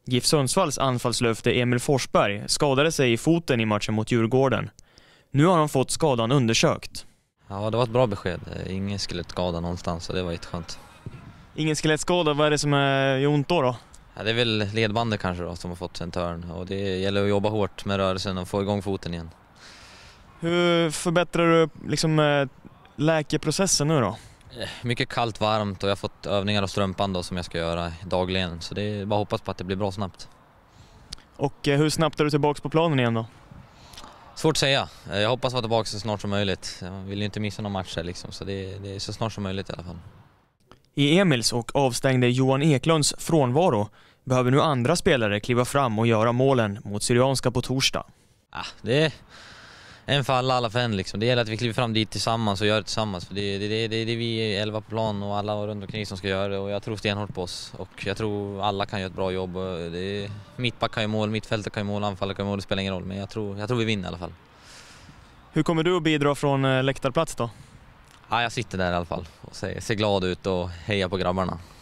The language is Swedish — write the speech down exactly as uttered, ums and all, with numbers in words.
GIF Sundsvalls anfallslöfte Emil Forsberg skadade sig i foten i matchen mot Djurgården. Nu har han fått skadan undersökt. Ja, det var ett bra besked. Ingen skelettskada någonstans, så det var jätteskönt. Ingen skelettskada, vad är det som är ont då då? Ja, det är väl ledbandet kanske då, som har fått en törn. Och det gäller att jobba hårt med rörelsen och få igång foten igen. Hur förbättrar du liksom läkeprocessen nu då? Mycket kallt, varmt, och jag har fått övningar av strumpan då, som jag ska göra dagligen. Så det är bara att hoppas på att det blir bra snabbt. Och hur snabbt är du tillbaka på planen igen då? Svårt att säga. Jag hoppas vara tillbaka så snart som möjligt. Jag vill ju inte missa någon match liksom, så det, det är så snart som möjligt i alla fall. I Emils och avstängde Johan Eklunds frånvaro behöver nu andra spelare kliva fram och göra målen mot Syrianska på torsdag. Ja, det är en för alla, alla för en liksom. Det gäller att vi kliver fram dit tillsammans och gör det tillsammans. För det, det, det, det, det är vi elva på plan och alla runt omkring som ska göra det. Och jag tror stenhårt på oss. Och jag tror alla kan göra ett bra jobb. Det är, mittback kan ju mål, mittfältet kan ju mål, anfallare kan ju mål. Det spelar ingen roll. Men jag tror, jag tror vi vinner i alla fall. Hur kommer du att bidra från läktarplats då? Ja, jag sitter där i alla fall och ser, ser glad ut och hejar på grabbarna.